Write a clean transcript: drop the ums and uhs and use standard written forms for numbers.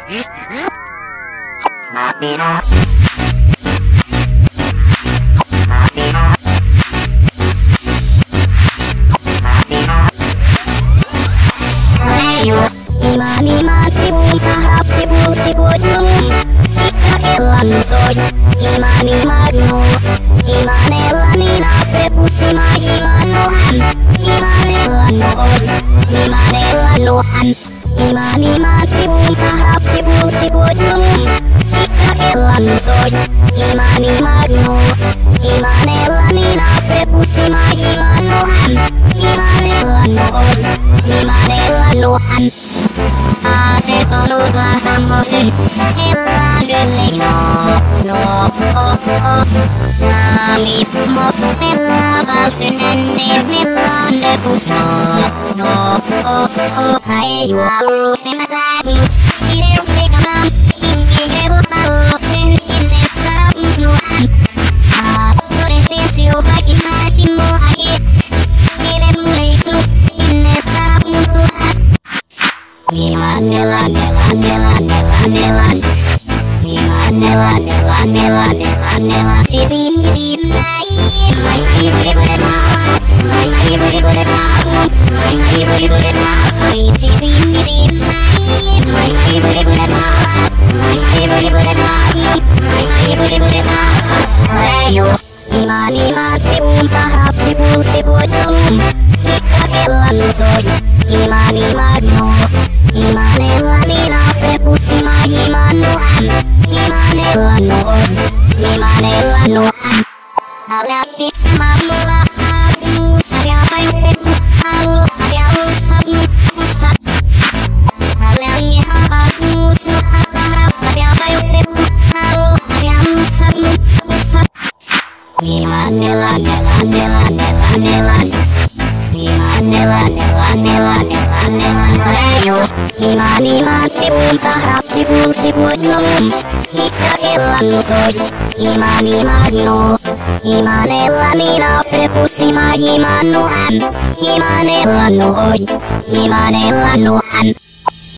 Imani mati harap tibu-tibu ikakelan soy imani magno imanelani na prepusima imanohan imanelanoy imanelanohan imani mati harap tibu-tibu ikakelan soy imani magno imanelani na prepusima imanohan imanelanoy imanelanohan ate tonuga samosin illa gelino no nami mo illa baltenenne illa nepusno no ayu aru tematagu ireru tegamam ingi hebutalo sehutinne sarap musnuhan atore tesio bagi hatimu agit ilem leisu inne sarap musnuhan Nilan sisi imani mati harap tibu-tibu ikakelan soy imani magno imanelani na prepusima imanohan imanelanoy imanelanohan alapit sa mamulahat musayabay pepu halo ayalusap musap halang ihapag muso at harap ayabay pepu halo ayalusap musap imanelan imani mati harap tibu-tibu ikakelan soy imani magno imanelani na prepusima imanohan imanelanoy imanelanohan